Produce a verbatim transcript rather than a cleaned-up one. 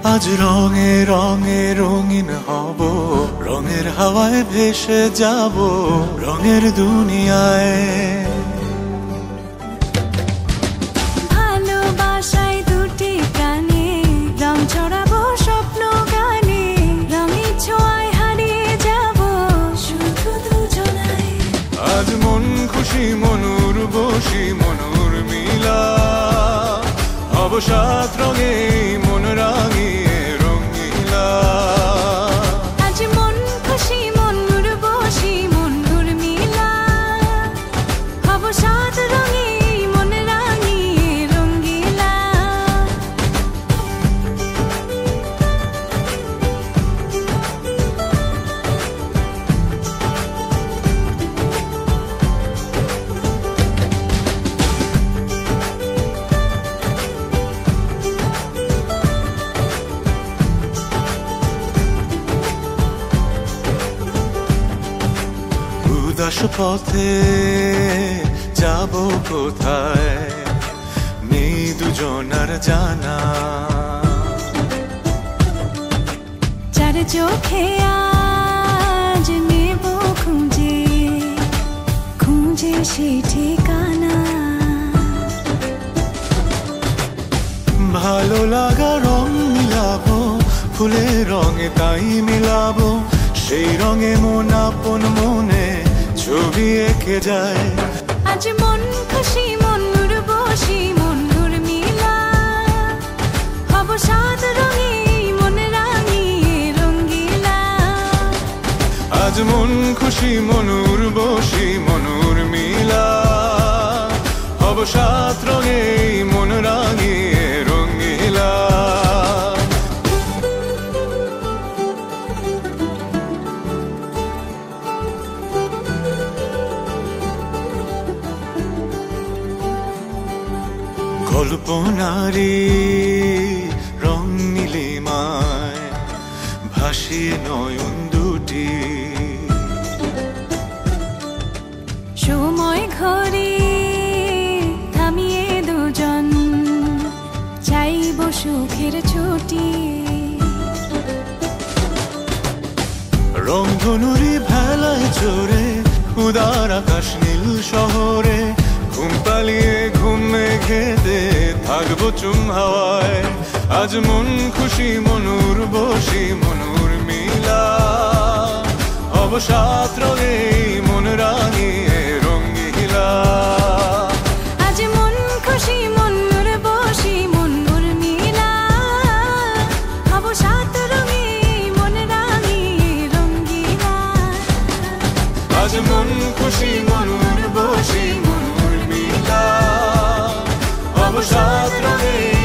আজ রঙে রঙে রঙিন হব, রঙের হাওয়ায় ভেসে যাব রঙের দুনিয়ায়। ভালোবাসায় দুটি প্রাণে রং ছড়াবো স্বপ্ন গানে, রঙের ছোঁয়ায় হারিয়ে যাব শুধু দুজনায়। আজ মন খুশি মনুর বসি মনুর মিলা, হব সাত রঙে মন রাঙিয়ে রঙিলা। আজ মন খুশি মনুর বসি মনুর মিলা, হব সাত রঙে মন রাঙিয়ে রঙিলা। উদাস পথে যাব কোথায় নেই দুজনার জানা, চার চোখে আজ নেব খুঁজে খুঁজে সে ঠিকানা। ভালো লাগা রং মিলাবো ফুলের রঙে তাই মিলাবো, সেই রঙে মন আপন মনে ছবি এঁকে যায়। আজ মন খুশি মনুর বসি মনুর মিলা, হব সাত রঙে মন রাঙিয়ে রঙিলা। আজ মন খুশি মনুর বসি মনুর মিলা, হব সাত রঙে মন রাঙিয়ে রঙিলা। কল্পনারি রং নীলিমায় ভাসিয়ে নয়ন দুটি, সময় ঘরে থামিয়ে দুজন চাইব সুখের ছুটি। রংধনুরি ভেলায় চড়ে উদার আকাশ নীল শহরে, ঘুম পালিয়ে ঘুম মেঘেতে থাকবো চুম হাওয়ায়। আজ মন খুশি মনুর বসি মনুর মিলা, হব সাত রঙে মন রাঙিয়ে রঙিলা। আজ মন খুশি মনুর বসি মনুর মিলা, হব সাত রঙে মন রাঙিয়ে রঙিলা। আজ মন খুশি মনুর বসি মনুর মিলা, হব সাত রঙে